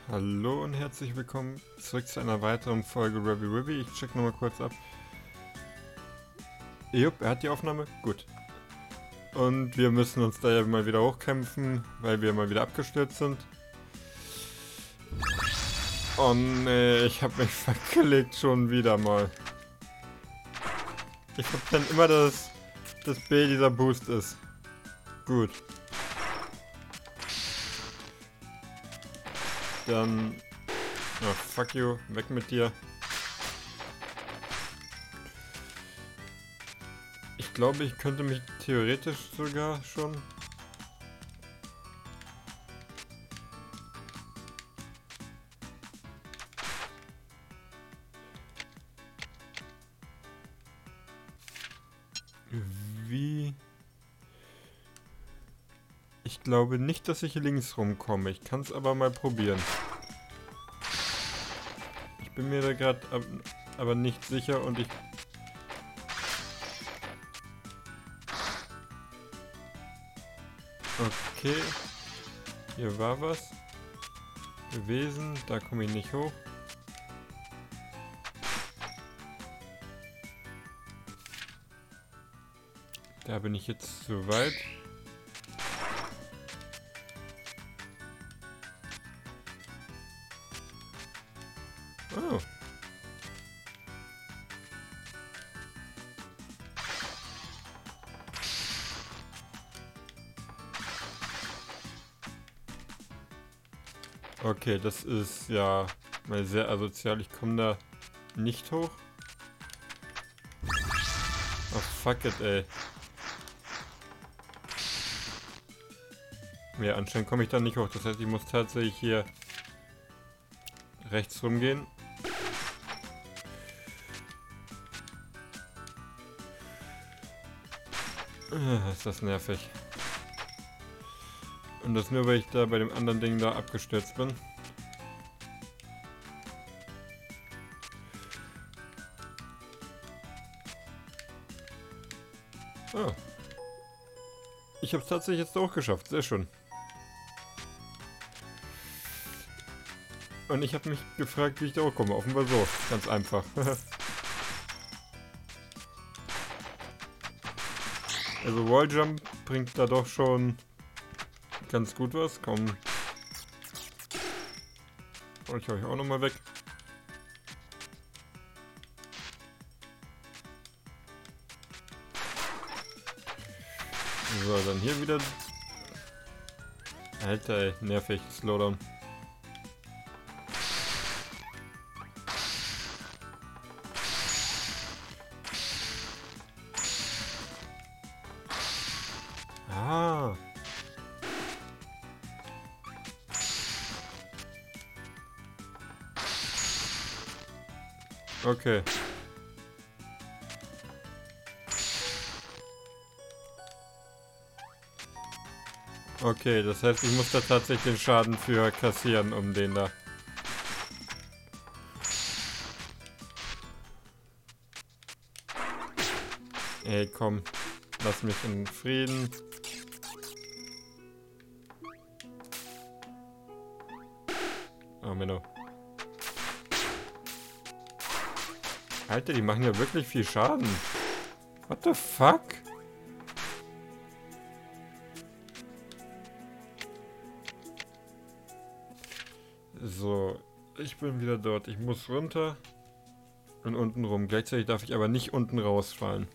Hallo und herzlich willkommen zurück zu einer weiteren Folge Ravi Ribby. Ich check nochmal kurz ab. Jupp, er hat die Aufnahme? Gut. Und wir müssen uns da ja mal wieder hochkämpfen, weil wir mal wieder abgestürzt sind. Oh nee, ich hab mich verklickt schon wieder mal. Ich hab dann immer das B dieser Boost ist. Gut. Dann... Oh, fuck you. Weg mit dir. Ich glaube, ich könnte mich theoretisch sogar schon... Wie... Ich glaube nicht, dass ich links rumkomme. Ich kann es aber mal probieren. Ich bin mir da gerade aber nicht sicher und ich... Okay. Hier war was gewesen. Da komme ich nicht hoch. Da bin ich jetzt zu weit. Oh. Okay, das ist ja mal sehr asozial. Ich komme da nicht hoch. Oh, fuck it, ey. Ja, anscheinend komme ich da nicht hoch. Das heißt, ich muss tatsächlich hier rechts rumgehen. Ist das nervig. Und das nur, weil ich da bei dem anderen Ding da abgestürzt bin. Oh. Ich habe es tatsächlich jetzt auch geschafft. Sehr schön. Und ich habe mich gefragt, wie ich da hochkomme. Offenbar so. Ganz einfach. Also Walljump bringt da doch schon ganz gut was. Komm. Ich hau euch auch nochmal weg. So, dann hier wieder. Alter, ey, nervig. Slowdown. Ah. Okay. Okay, das heißt, ich muss da tatsächlich den Schaden für kassieren, um den da. Ey, komm. Lass mich in Frieden. Oh, Menno. Alter, die machen ja wirklich viel Schaden. What the fuck? So, ich bin wieder dort. Ich muss runter und unten rum. Gleichzeitig darf ich aber nicht unten rausfallen.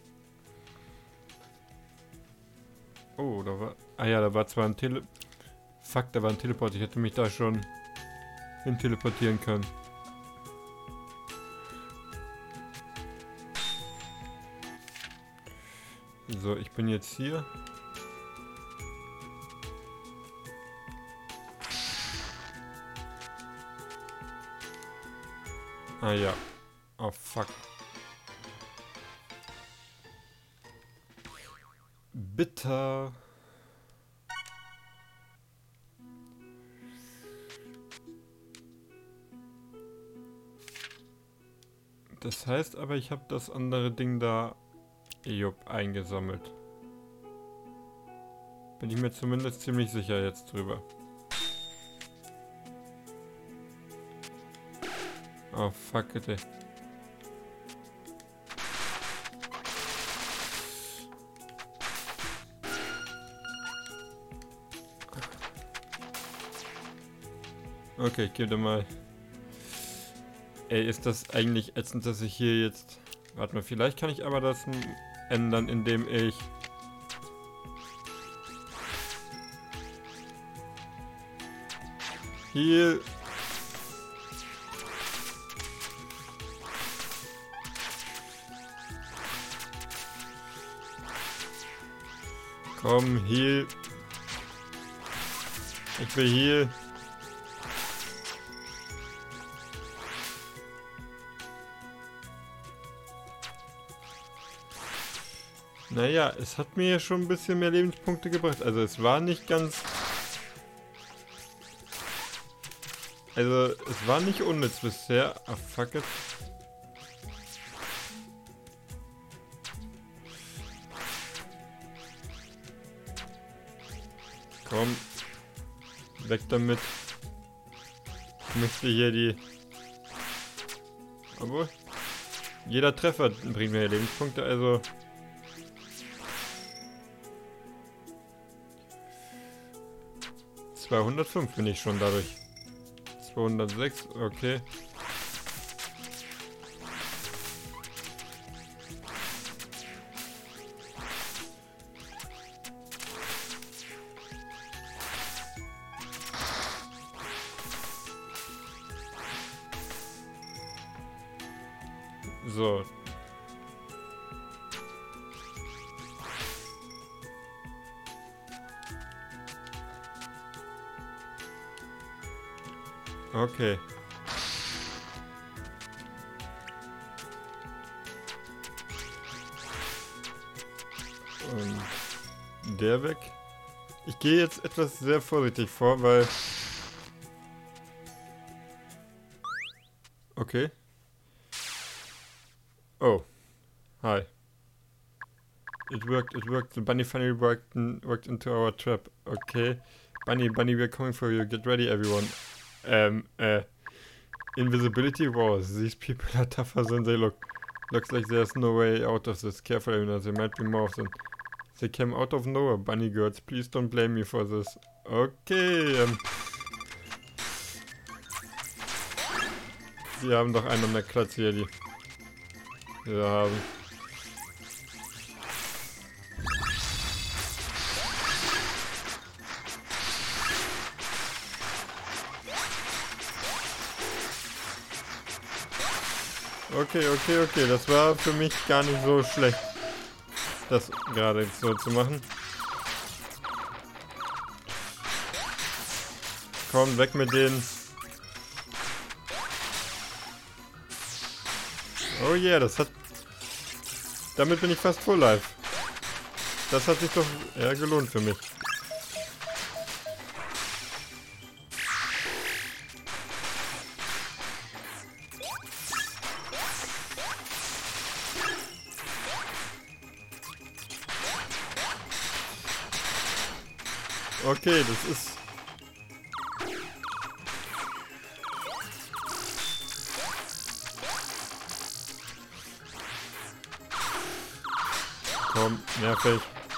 Oh, da war... Ah ja, da war zwar ein Fuck, da war ein Teleport. Ich hätte mich da schon hin teleportieren können. So, ich bin jetzt hier. Ah ja. Oh fuck. Bitter. Das heißt aber, ich habe das andere Ding da eingesammelt. Bin ich mir zumindest ziemlich sicher jetzt drüber. Oh, fuck, bitte. Okay, ich gebe dir mal. Ey, ist das eigentlich ätzend, dass ich hier jetzt... Warte mal, vielleicht kann ich aber das ändern, indem ich... Hier... Komm, hier... Ich will hier... Naja, es hat mir ja schon ein bisschen mehr Lebenspunkte gebracht. Also es war nicht ganz... Also es war nicht unnütz bisher. Ah, fuck it. Komm. Weg damit. Ich möchte hier die... Obwohl... Jeder Treffer bringt mir Lebenspunkte, also... 205 bin ich schon dadurch. 206, okay. So. Okay. Und der weg. Ich gehe jetzt etwas sehr vorsichtig vor, weil... Okay. Oh. Hi. It worked. The bunny finally worked into our trap. Okay. Bunny, we're coming for you. Get ready, everyone. Invisibility walls. These people are tougher than they look. Looks like there's no way out of this. Careful, everyone. There might be more of them. They came out of nowhere, bunny girls. Please don't blame me for this. Okay. Sie haben doch einen an der Klatze hier, die wir haben. Okay. Das war für mich gar nicht so schlecht, das gerade jetzt so zu machen. Komm, weg mit denen. Oh yeah, das hat... Damit bin ich fast full life. Das hat sich doch eher gelohnt für mich. Okay, das ist... Komm, nervig.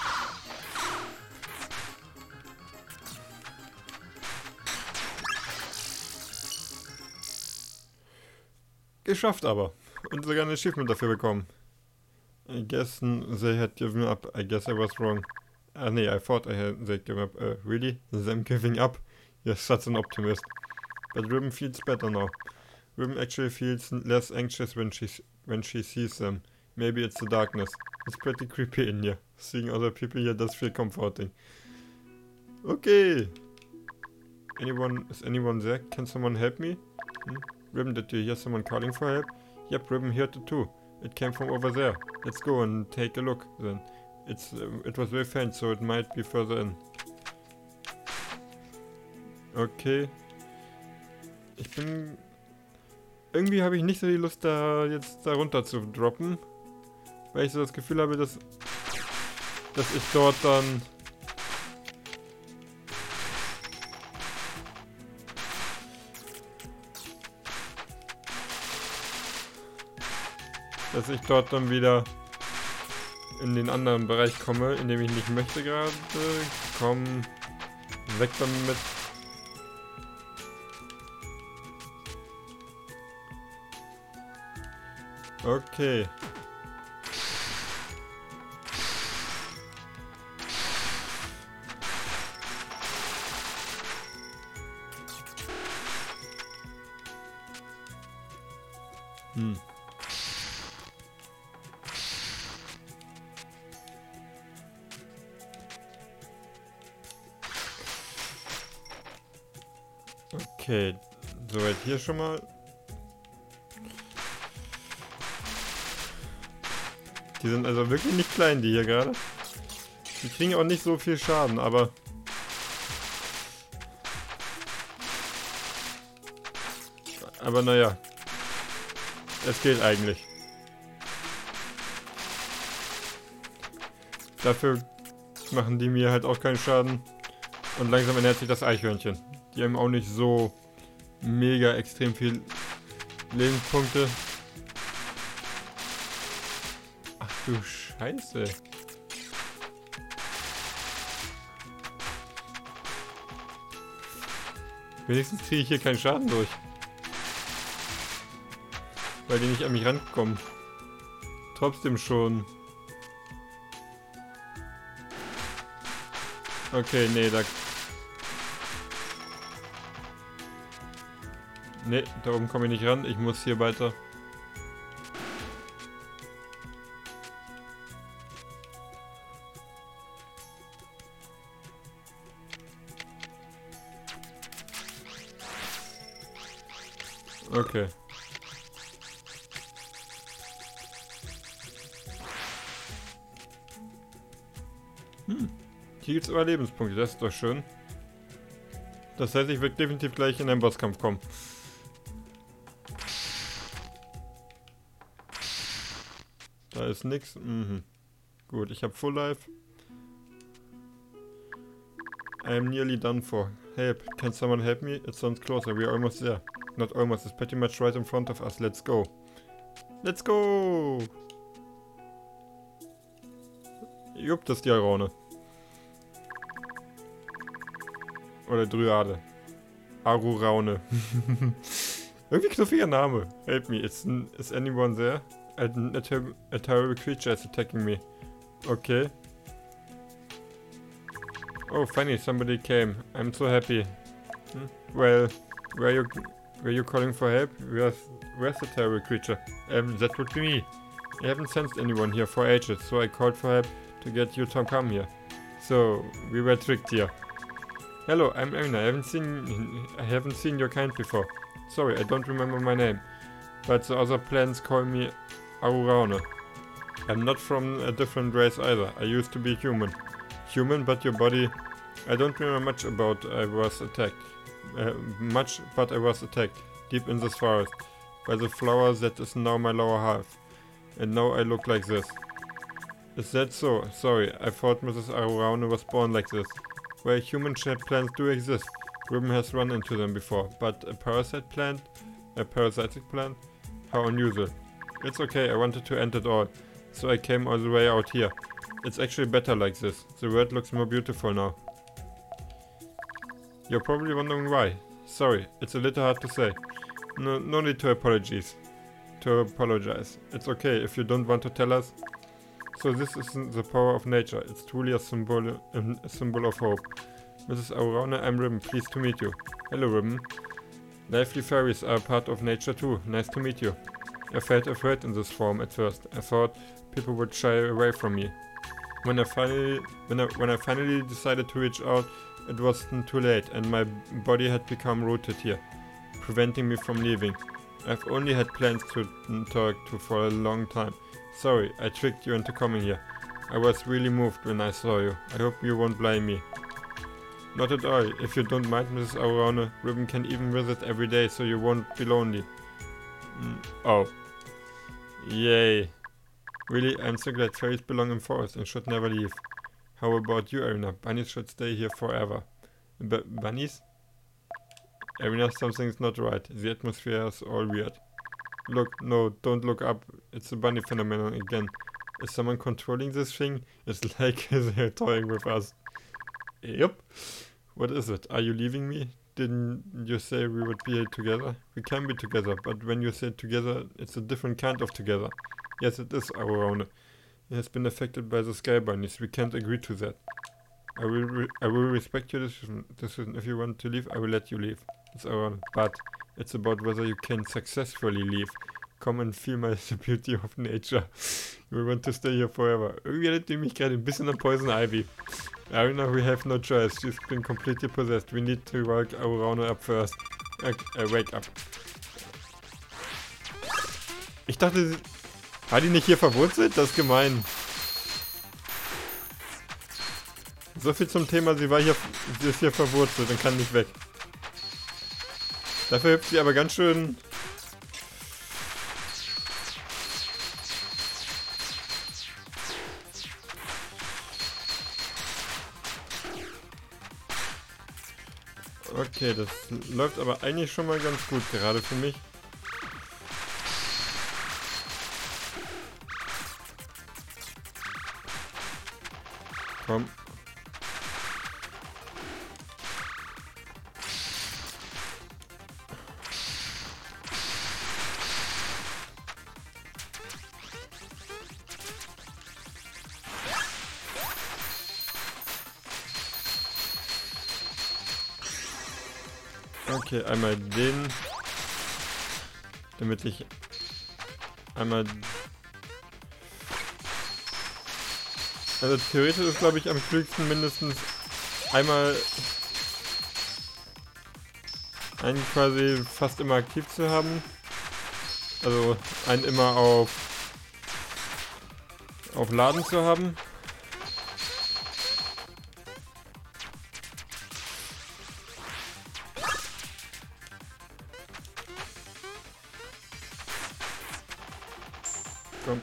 Geschafft aber. Und sogar ein Achievement dafür bekommen. I guess they had given up. I guess I was wrong. Nee, I thought they'd given up. Really? Them giving up? You're such an optimist. But Ribbon feels better now. Ribbon actually feels less anxious when she sees them. Maybe it's the darkness. It's pretty creepy in here. Seeing other people here does feel comforting. Okay. Is anyone there? Can someone help me? Ribbon, did you hear someone calling for help? Yep, Ribbon heard it too. It came from over there. Let's go and take a look then. It was very faint, so it might be further in. Okay. Irgendwie habe ich nicht so die Lust, da jetzt da runter zu droppen. Weil ich so das Gefühl habe, dass ich dort dann... dass ich dort dann wieder in den anderen Bereich komme, in dem ich nicht möchte gerade. Komm, weg damit. Okay. Okay, soweit hier schon mal. Die sind also wirklich nicht klein, die hier gerade. Die kriegen auch nicht so viel Schaden, aber... Aber naja. Es geht eigentlich. Dafür machen die mir halt auch keinen Schaden. Und langsam ernährt sich das Eichhörnchen. Die haben auch nicht so mega extrem viel Lebenspunkte. Ach du Scheiße. Wenigstens kriege ich hier keinen Schaden durch. Weil die nicht an mich rankommen. Trotzdem schon. Okay, nee, da... Nee, da oben komme ich nicht ran. Ich muss hier weiter. Okay. Hier gibt es Überlebenspunkte, das ist doch schön. Das heißt, ich werde definitiv gleich in einen Bosskampf kommen. Da ist nix. Gut, ich habe Full Life. I am nearly done for. Help. Can someone help me? It sounds closer. We are almost there. Not almost. It's pretty much right in front of us. Let's go. Let's go! Jupp, das ist die Araune. Oder Dryade. Aruraune. Irgendwie knuffiger Name. Help me. Is anyone there? A terrible creature is attacking me. Okay. Oh, funny, somebody came. I'm so happy. Well, were you calling for help? Where's the terrible creature? That would be me. I haven't sensed anyone here for ages, so I called for help to get you to come here. So, we were tricked here. Hello, I'm Emina. I haven't seen your kind before. Sorry, I don't remember my name. But the other plants call me Aruraune. I'm not from a different race either. I used to be human. Human, but your body... I don't remember much about I was attacked. But I was attacked. Deep in this forest. By the flower that is now my lower half. And now I look like this. Is that so? Sorry, I thought Mrs. Aruraune was born like this. Well, human-shaped plants do exist. Ruben has run into them before. But a parasite plant? A parasitic plant? How unusual. It's okay, I wanted to end it all. So I came all the way out here. It's actually better like this. The world looks more beautiful now. You're probably wondering why. Sorry, it's a little hard to say. No need to apologize. It's okay if you don't want to tell us. So this is the power of nature. It's truly a symbol of hope. Mrs. Aruraune, I'm Ribbon. Pleased to meet you. Hello, Ribbon. Lively fairies are part of nature too. Nice to meet you. I felt afraid in this form at first. I thought people would shy away from me. When I finally decided to reach out, it wasn't too late, and my body had become rooted here, preventing me from leaving. I've only had plans to talk to for a long time. Sorry, I tricked you into coming here. I was really moved when I saw you. I hope you won't blame me. Not at all. If you don't mind, Mrs. Aruraune, Ribbon can even visit every day, so you won't be lonely. Oh. Yay. Really, I'm so glad fairies belong in forests and should never leave. How about you, Erina? Bunnies should stay here forever. Bunnies? Erina, something's not right. The atmosphere is all weird. Look, no, don't look up. It's a bunny phenomenon again. Is someone controlling this thing? It's like they're toying with us. Yep. What is it? Are you leaving me? Didn't you say we would be together? We can be together, but when you say together, it's a different kind of together. Yes, it is, Aurora. It has been affected by the sky bunnies. We can't agree to that. I will respect your decision. If you want to leave, I will let you leave. It's Aurora. But it's about whether you can successfully leave. Come and feel the beauty of nature. We want to stay here forever. Irgendwie erinnert mich gerade ein bisschen an Poison Ivy. Arena, we have no choice. She's been completely possessed. We need to wake Aurora up first. Wake up. Ich dachte, war die nicht hier verwurzelt? Das ist gemein. So viel zum Thema, sie ist hier verwurzelt und kann nicht weg. Dafür hüpft sie aber ganz schön... Okay, das läuft aber eigentlich schon mal ganz gut, gerade für mich. Komm. Okay, einmal den, damit ich einmal... Also theoretisch ist, glaube ich, am klügsten mindestens einmal einen quasi fast immer aktiv zu haben. Also einen immer auf Laden zu haben. Komm.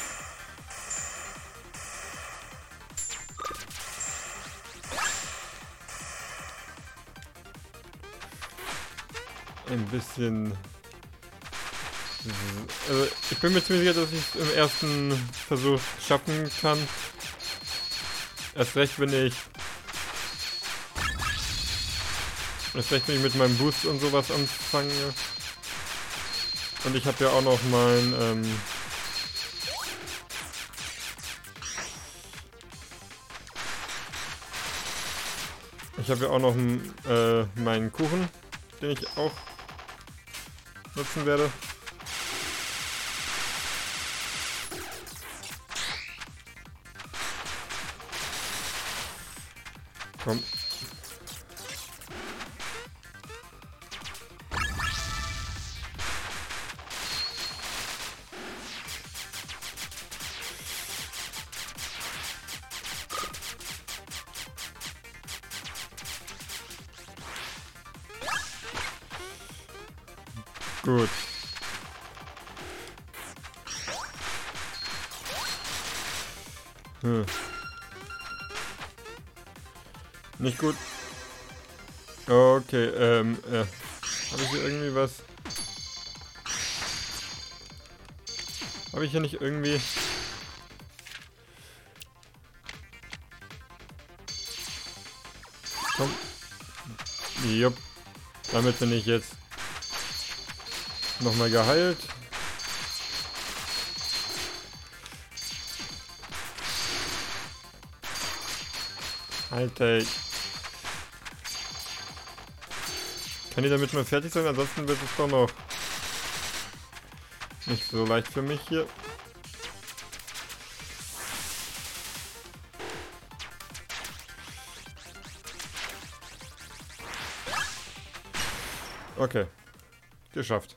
Ein bisschen... Also ich bin mir ziemlich sicher, dass ich es im ersten Versuch schaffen kann. Erst recht, wenn ich mit meinem Boost und sowas anfange. Und ich habe ja auch noch mein... Ich habe ja auch noch meinen Kuchen, den ich auch nutzen werde. Komm. Gut. Nicht gut. Okay, habe ich hier irgendwie was? Habe ich hier nicht irgendwie... Komm. Jupp. Damit bin ich jetzt nochmal geheilt. Alter. Kann ich damit mal fertig sein? Ansonsten wird es doch noch nicht so leicht für mich hier. Okay. Geschafft.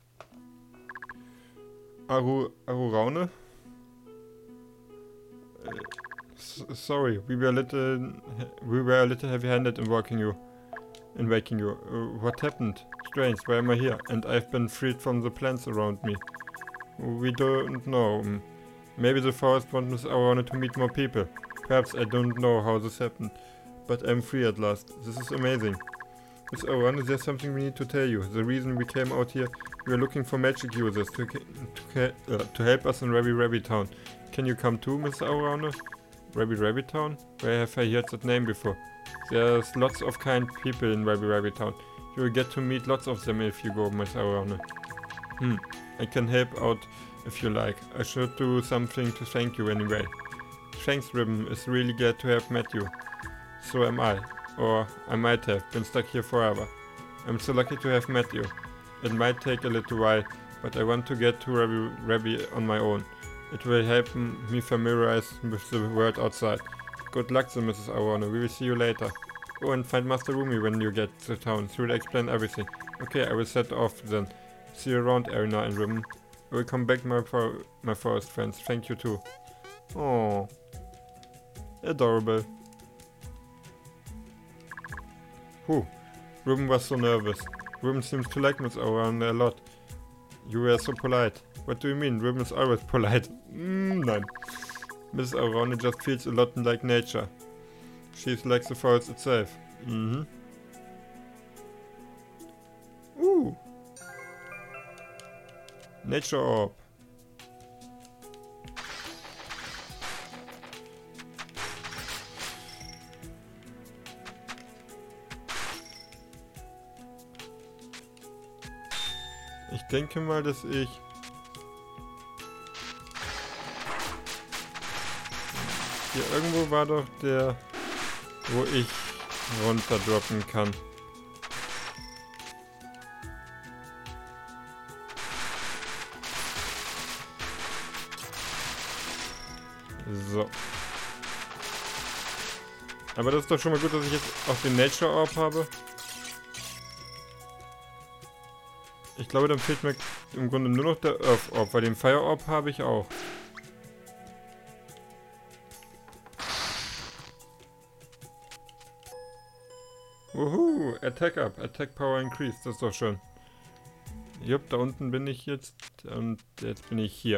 Aruraune? Sorry, we were a little heavy-handed in waking you. What happened? Strange, why am I here? And I've been freed from the plants around me. We don't know. Maybe the forest wants Aruraune to meet more people. Perhaps I don't know how this happened. But I'm free at last. This is amazing. Miss Aurora, there's something we need to tell you. The reason we came out here, we are looking for magic users to help us in Rabbit Town. Can you come too, Miss Aurora? Rabbit Town? Where have I heard that name before? There's lots of kind people in Rabbit Town. You will get to meet lots of them if you go, Miss Aurora. I can help out if you like. I should do something to thank you anyway. Thanks, Ribbon. It's really glad to have met you. So am I. Or I might have been stuck here forever. I'm so lucky to have met you. It might take a little while, but I want to get to Rabbi on my own. It will help me familiarize with the world outside. Good luck, then, Mrs. Aurora. We will see you later. Go and find Master Rumi when you get to town. He will explain everything. Okay, I will set off then. See you around, Erina and Ribbon. I will come back, my forest friends. Thank you too. Oh, adorable. Whew, Ribbon was so nervous. Ribbon seems to like Miss Aurora a lot. You were so polite. What do you mean? Ribbon is always polite. Nein. Miss Aurora just feels a lot like nature. She's like the forest itself. Ooh. Nature Orb. Ich denke mal, dass ich... Hier irgendwo war doch der, wo ich runterdroppen kann. So. Aber das ist doch schon mal gut, dass ich jetzt auch den Nature Orb habe. Ich glaube, dann fehlt mir im Grunde nur noch der Earth Orb, weil den Fire Orb habe ich auch. Wuhu, Attack Up, Attack Power Increase, das ist doch schön. Jupp, da unten bin ich jetzt und jetzt bin ich hier.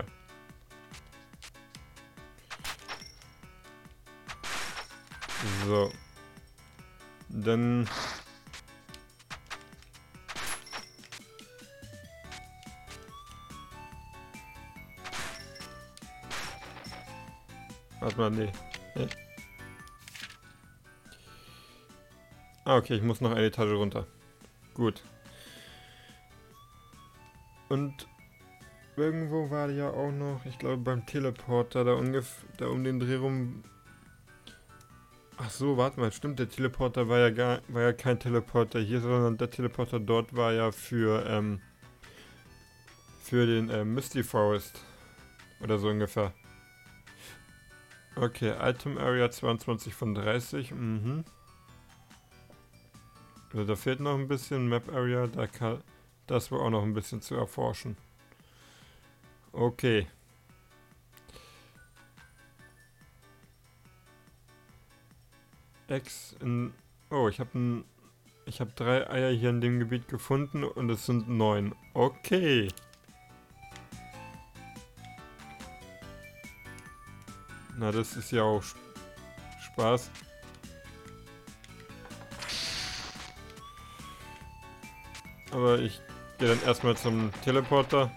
So. Dann... Warte mal, nee. Ah, okay, ich muss noch eine Etage runter. Gut. Und irgendwo war ja auch noch, ich glaube beim Teleporter, da ungefähr, um den Dreh rum. Ach so, warte mal, stimmt, der Teleporter war ja kein Teleporter hier, sondern der Teleporter dort war ja für den Misty Forest. Oder so ungefähr. Okay, Item Area 22 von 30, Also da fehlt noch ein bisschen Map Area, das war auch noch ein bisschen zu erforschen. Okay. Oh, ich habe 3 Eier hier in dem Gebiet gefunden und es sind 9. Okay. Na, das ist ja auch Spaß. Aber ich gehe dann erstmal zum Teleporter.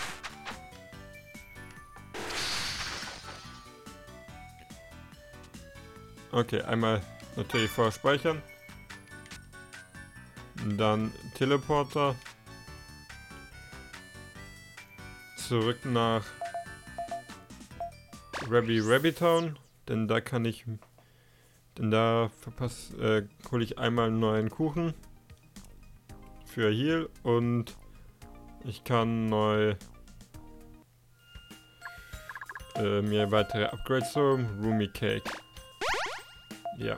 Okay, einmal natürlich vorher speichern. Dann Teleporter. Zurück nach Rabbit Town. Denn da kann ich... Denn da hole ich einmal einen neuen Kuchen. Für Heal und ich kann neu mir weitere Upgrades holen. Rumi Cake. Ja.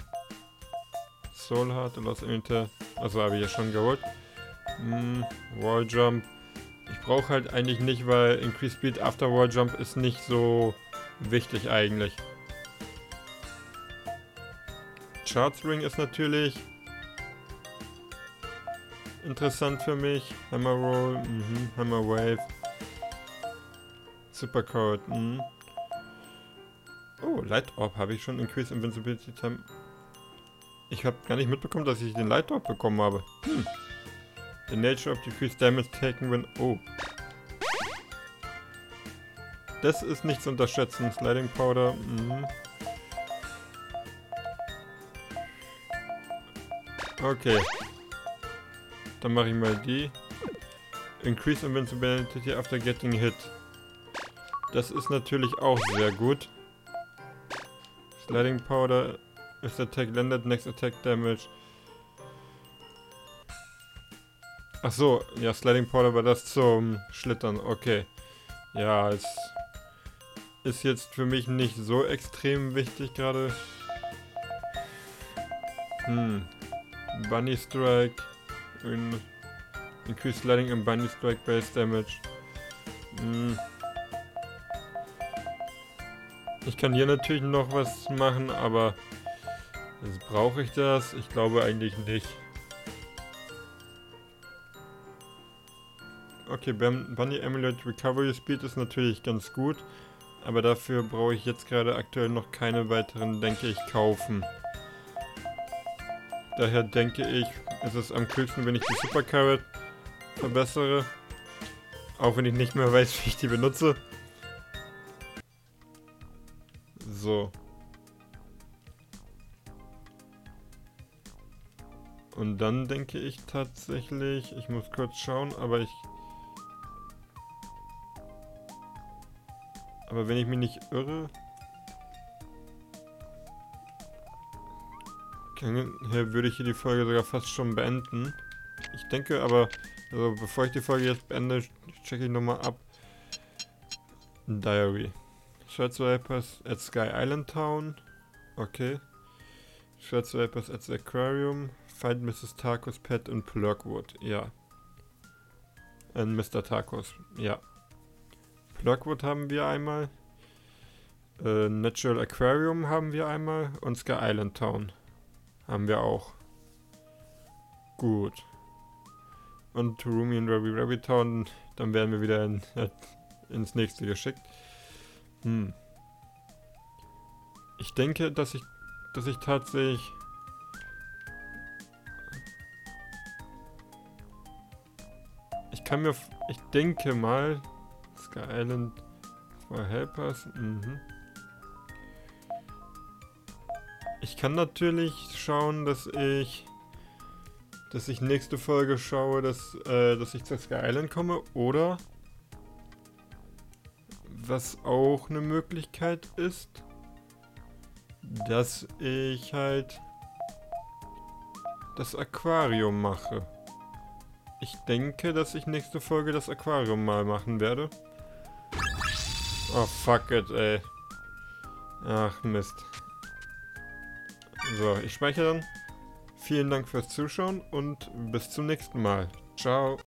Soul Heart und Lost Unite. Also habe ich ja schon geholt. Wall Jump. Ich brauche halt eigentlich nicht, weil Increase Speed after Wall Jump ist nicht so wichtig eigentlich. Charge Ring ist natürlich interessant für mich. Hammer Roll, Hammer Wave. Super Code, Oh, Light Orb habe ich schon. Increase Invincibility Time. Ich habe gar nicht mitbekommen, dass ich den Light Drop bekommen habe. The nature of decreased damage taken when... Oh. Das ist nicht zu unterschätzen. Sliding Powder. Okay. Dann mache ich mal die. Increase Invincibility after getting hit. Das ist natürlich auch sehr gut. Sliding Powder. If attack landed, next attack damage. Ach so, ja, Sliding Powder war das zum Schlittern. Okay. Ja, es ist jetzt für mich nicht so extrem wichtig gerade. Bunny Strike. Increase Sliding and Bunny Strike Base Damage. Ich kann hier natürlich noch was machen, aber brauche ich das? Ich glaube eigentlich nicht. Okay, Bunny Amulet Recovery Speed ist natürlich ganz gut, aber dafür brauche ich jetzt gerade aktuell noch keine weiteren, denke ich, kaufen. Daher denke ich, ist es am klügsten, wenn ich die Super Carrot verbessere. Auch wenn ich nicht mehr weiß, wie ich die benutze. So. Und dann denke ich tatsächlich, ich muss kurz schauen, aber wenn ich mich nicht irre, würde ich hier die Folge sogar fast schon beenden. Ich denke aber, also bevor ich die Folge jetzt beende, checke ich nochmal ab. Diary. Shredswipers at Sky Island Town. Okay. Shredswipers at the Aquarium. Find Mrs. Tarkus Pet in Plurkwood. Ja. Und Mr. Tarkus. Ja. Plurkwood haben wir einmal. Natural Aquarium haben wir einmal. Und Sky Island Town haben wir auch. Gut. Und Roomy und Rabbit Town, dann werden wir wieder ins nächste geschickt. Ich denke, dass ich tatsächlich... Ich denke mal... Sky Island for Helpers. Ich kann natürlich schauen, dass ich nächste Folge schaue, dass ich zur Sky Island komme, oder was auch eine Möglichkeit ist, dass ich halt das Aquarium mache. Ich denke, dass ich nächste Folge das Aquarium mal machen werde. Oh fuck it, ey. Ach Mist. So, ich speichere dann. Vielen Dank fürs Zuschauen und bis zum nächsten Mal. Ciao.